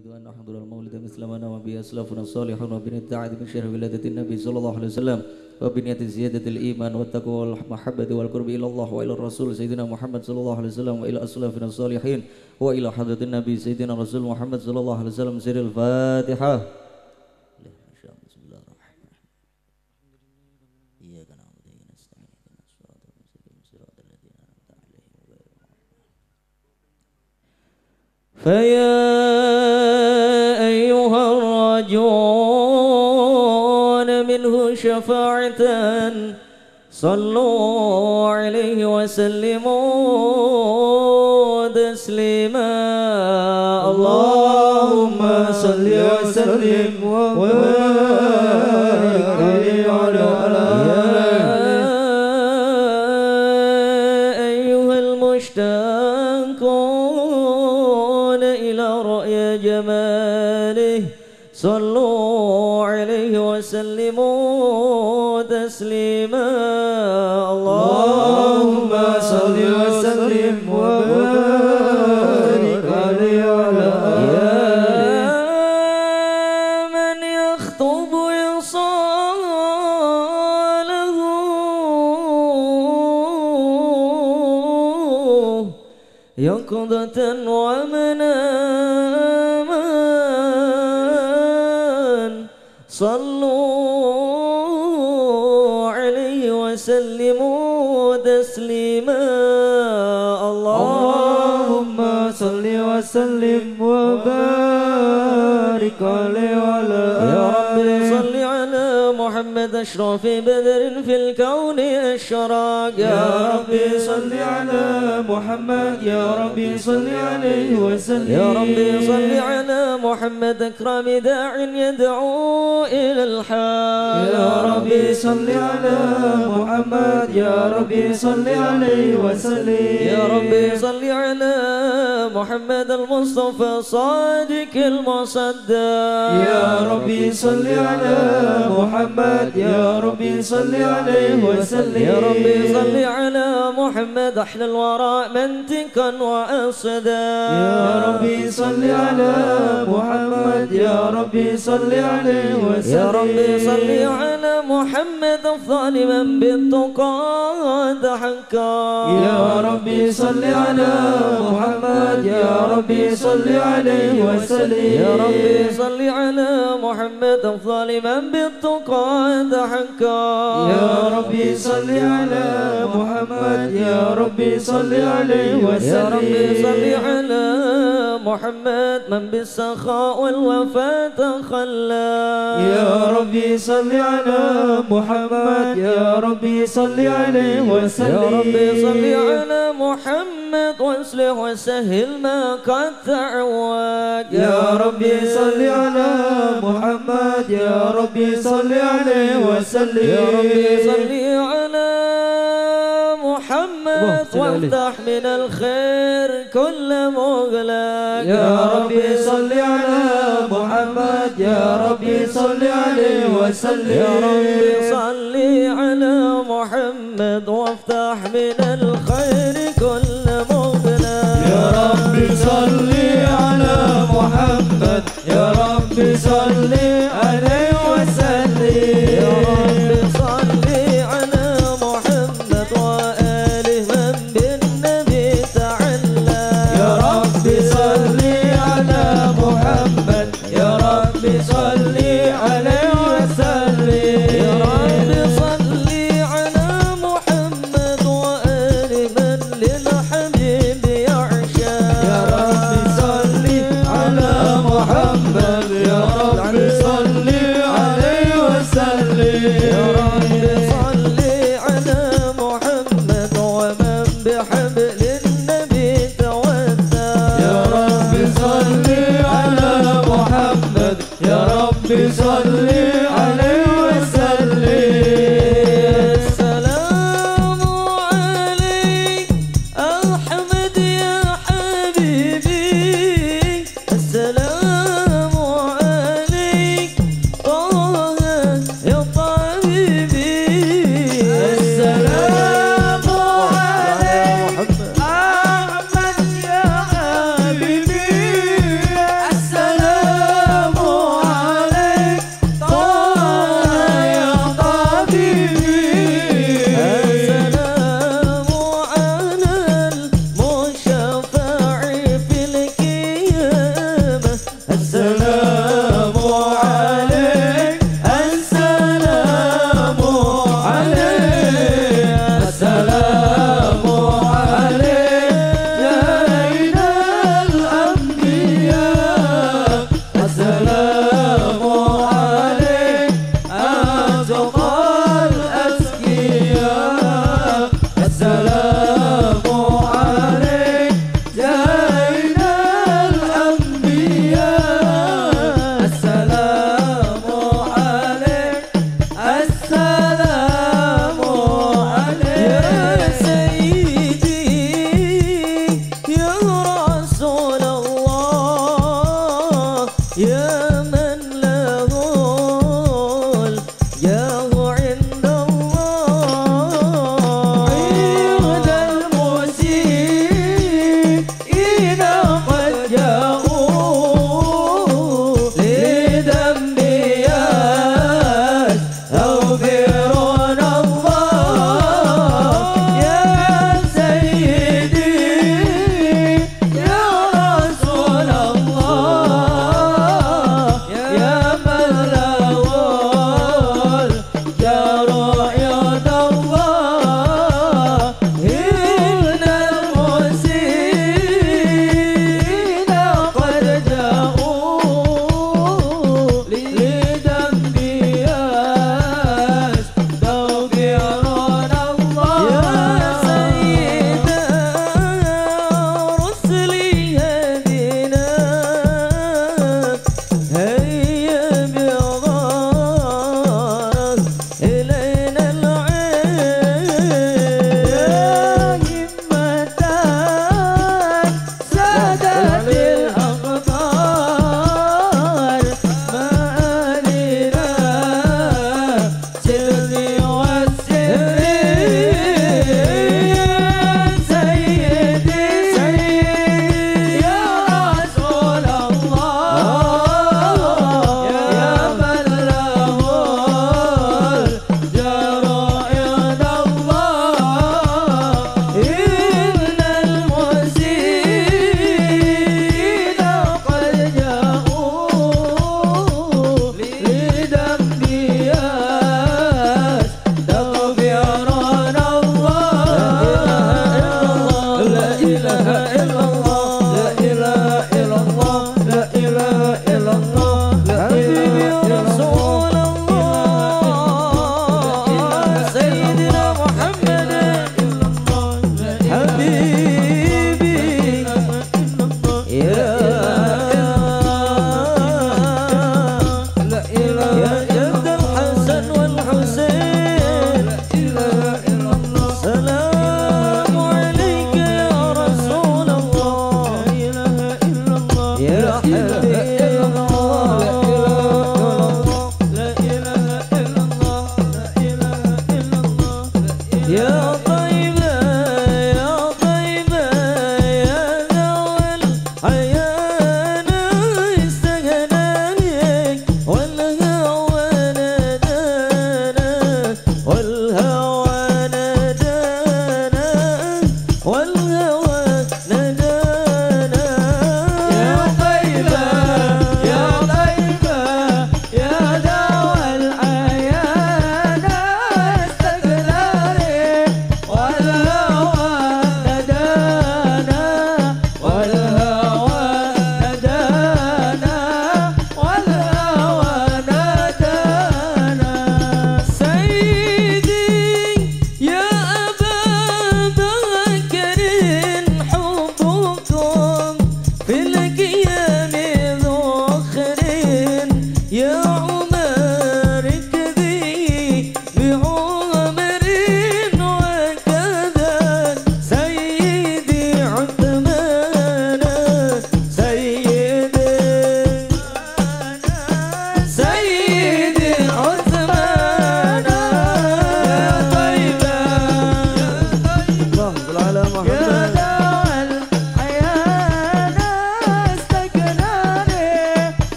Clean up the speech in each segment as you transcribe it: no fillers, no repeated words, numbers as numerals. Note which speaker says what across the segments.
Speaker 1: نريد أن نحضر المولد مثل ما نوى به أسلافنا الصالحون وبنية التعد من شهر ولادة النبي صلى الله عليه وسلم وبنية زيادة الإيمان والتقوى والمحبة والقرب إلى الله وإلى الرسول سيدنا محمد صلى الله عليه وسلم وإلى أسلافنا الصالحين وإلى حضرة النبي سيدنا رسول محمد صلى الله عليه وسلم. سر الفاتحة. فيا أيها الراجون منه شفاعة صلوا عليه وسلموا تسليما. اللهم صل وسلم وبارك عليه وعلى أيها المشتاقون إلى رؤيا جماله صلوا عليه وسلموا تسليما. اللهم صل وسلم وبارك عليه وعلى من يخطب يصاله يقظة ومناما صلوا عليه وسلموا تسليما. اللهم صل وسلم وبارك عليه وعلى يا رب صل على محمد أشرف بدر في الكون أشراق. يا رب صل على محمد يا رب صل عليه وسلم. يا رب صل على محمد أكرم داع يدعو إلى الحق. يا رب صل على محمد يا رب صل عليه وسلم. يا رب صل على محمد المصطفى صادق المصدق. يا رب صل على محمد يا رب صل عليه وسلم. يا رب صل على محمد أحلى الورى منطقا وأصدا. يا رب صل على محمد يا رب صل عليه وسلم. يا رب صل على محمد أفضل من بالتقى حقا. يا رب صل على محمد يا رب صل عليه وسلم. يا رب صل على محمد أفضل من بالتقى حقا. يا رب صل على محمد يا رب صل عليه وسلم. يا رب صل على محمد من بالسخاء والوفاء تخلى. يا رب صل على محمد يا رب صل عليه وسلم. يا رب صل على محمد واصلح وسهل ما قد تعوج. يا رب صل على محمد يا رب صل عليه وسلم. يا رب صل على محمد وافتح من الخير كل مغلق. يا رب صل على محمد يا رب صل عليه وسلم. يا رب صل على محمد وافتح من الخير كل مغلق. يا رب صل على محمد يا رب صل عليه وسلم. يا رب صل على محمد وآله من بالنبي تعلى. يا رب صل على محمد يا رب صل عليه وسلم. يا رب صل على محمد وآله من للحبيب يعشى. يا رب صل على محمد يا رب صل عليه وسلم. يا رب صل على محمد ومن بحبل النبي تودى. يا رب صل على محمد يا رب صل عليه وسلم. السلام عليك أحمد يا حبيبي. السلام عليك طه يا طبيبي. السلام عليك أحمد يا حبيبي. السلام يا من له الجاه عند الله عند المسيئين قد جاءوا لذنب يستغفرون الله يا سيدي يا رسول الله يا من له الجار عند الله إن المسيئين قد جاءوا لذنب يستغفرون الله يا سيد رسلي هدنا هيا بغارك إلينا العين يا همة سادت الأقطار ما علينا سري والسر سيدي يا رسول الله يا من له الجار عند الله إن المسيئين قد جاءوا لذنب يستغفرون الله لا إله إلا الله لا إله إلا الله لا إله إلا الله لا إله إلا رسول الله سيدنا محمد حبيبي يا يا جد الحسن والحسين سلام عليك يا رسول الله يا حبيب الله لا إله إلا الله لا إله إلا الله يا طيبة يا طيبة يا ذوى الحياة استغنانك والهوى نادانا والهوى نادانا والهوى نادانا يا طيبة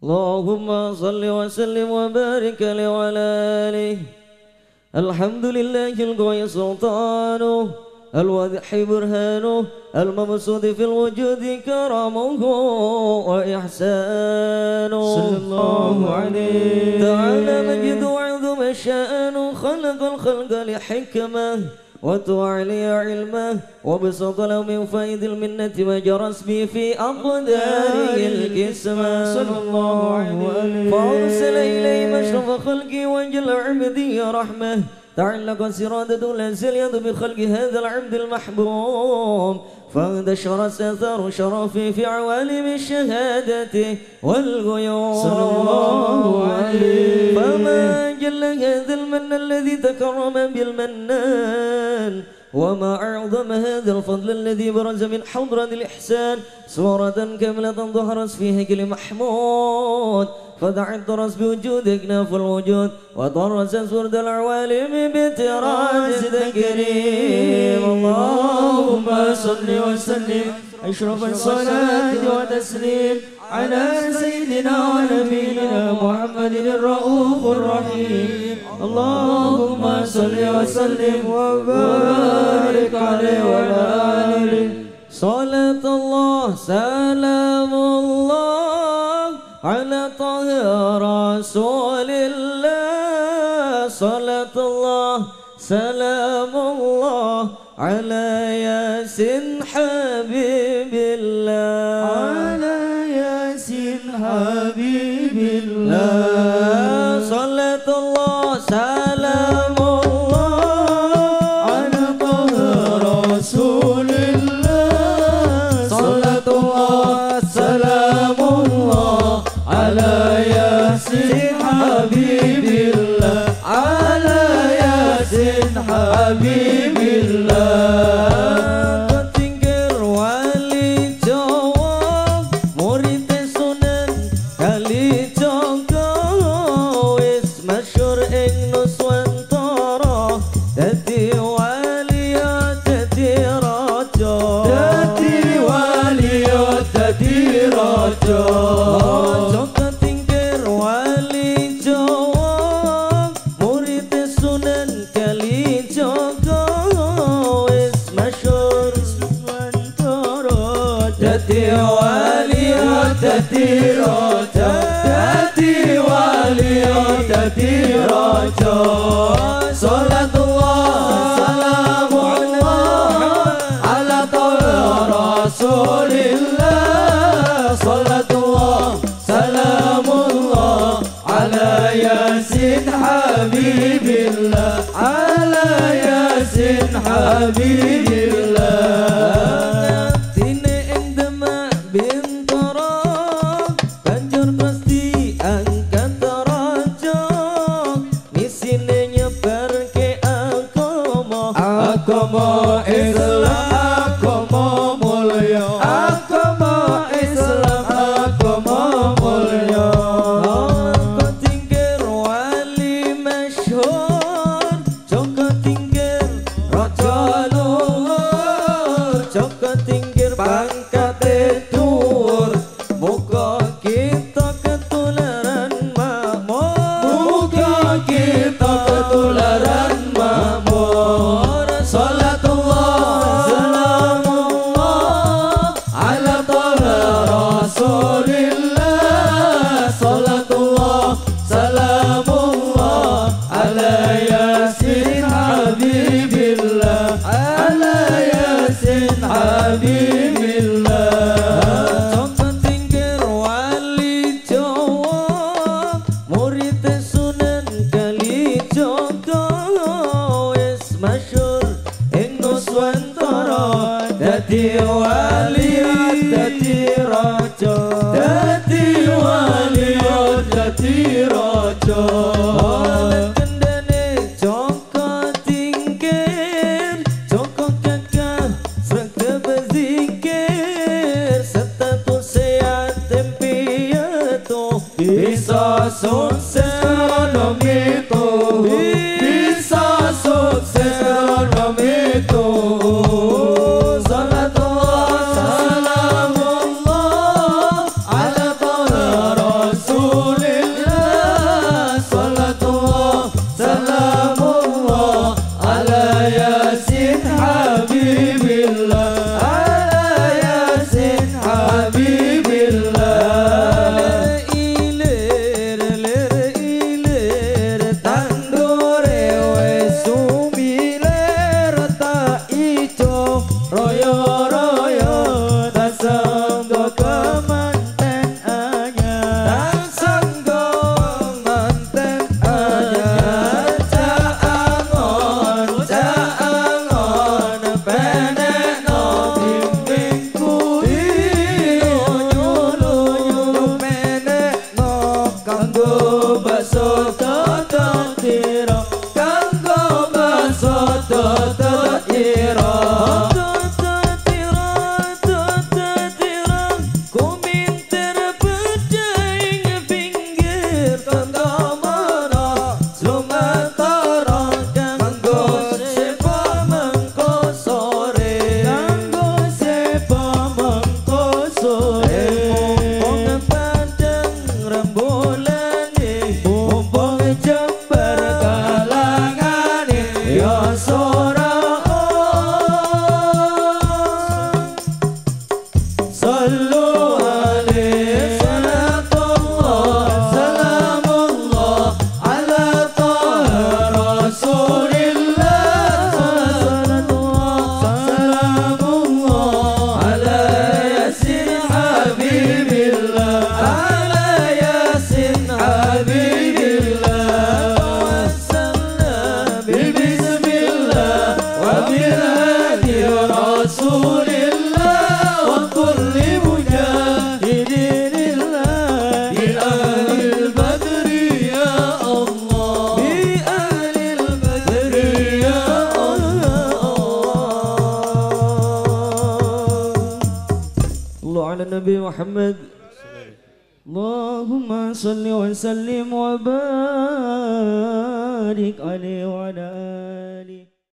Speaker 1: اللهم صل وسلم وبارك عليه وعلى آله. الحمد لله القوي سلطانه الواضح برهانه المبسوط في الوجود كرمه وإحسانه
Speaker 2: صلى الله عليه.
Speaker 1: تعالى مجد وعظم شأنه خلق الخلق لحكمه وتعلي علمه وبسط له من فيض المنة وجرس به في أقداره القسمة
Speaker 2: صلى الله عليه.
Speaker 1: فأرسل إليه مشرف خلقه وانجل عبدي رحمه تعلق سرادة الأنزل بخلق هذا العبد المحبوب فانتشر آثار شرفه في عوالم الشهادة والغيوب
Speaker 2: صلى الله عليه.
Speaker 1: فما جل هذا المن الذي تكرم بالمنان وما أعظم هذا الفضل الذي برز من حضرة الإحسان صورة كاملة ظهرت في هيكل محمود فدعت درس بوجود أكناف الوجود وطرس سورد العوالم بتراز الكريم.
Speaker 2: اللهم صل وسلم أشرف الصلاة وتسليم على سيدنا ونبينا محمد الرؤوف الرحيم. اللهم صل وسلم وبارك عليه وعلى آله.
Speaker 1: صلاة الله سلام الله على طه رسول الله. صلاة الله سلام الله على ياسين حبيب الله.
Speaker 2: على ياسين حبيب الله.
Speaker 1: صلاة الله سلام الله
Speaker 2: على طه رسول الله. صلاة الله سلام الله على ياسين حبيب الله. على ياسين حبيب الله.
Speaker 1: Ketinggal wali Jawa murid Sunan Kalijaga wis masyhur ing Nuswantara dadi wali dadi raja.
Speaker 2: Dadi wali dadi raja.
Speaker 1: Ketinggal wali Jawa murid Sunan Kalijaga wis masyhur
Speaker 2: Dadi wali dadi raja. Dadi wali dadi raja. Salatullah salamullah ala taha rasulillah. Salatullah salamullah ala yasin habibillah. Ala yasin habibillah.
Speaker 1: Tine ing Demak Bintara banjur pasti angkat raja misine nyebarke agama
Speaker 2: Islam agama mulya. Agama Islam agama mulya.
Speaker 1: Ketinggal wali masyhur Joko tinggal raja luhur Joko tinggal pangkate dhuwur muga kita ketularan makmur.
Speaker 2: Muga kita ketularan makmur. Salatullah salamullah ala taha rasulillah. Salatullah salamullah ala yasin habibillah. Ala yasin habibillah.
Speaker 1: Joko tinggal wali Jawa murid Sunan Kalijaga wis masyhur ing Nuswantara dadi wali dadi raja.
Speaker 2: Dadi wali dadi raja.
Speaker 1: Kendane Joko tinggal Joko gagah sregep berzikir status sehat tempiatu
Speaker 2: Bisa sukses ekonomi itu. Bisa sukses ekonomi itu. Salatullah salamullah ala taha rasul. رسول الله وكل مجاهد لله بأهل البدر يا الله بأهل البدر يا الله
Speaker 1: الله على النبي محمد اللهم صل وسلم وبارك عليه وعلى آله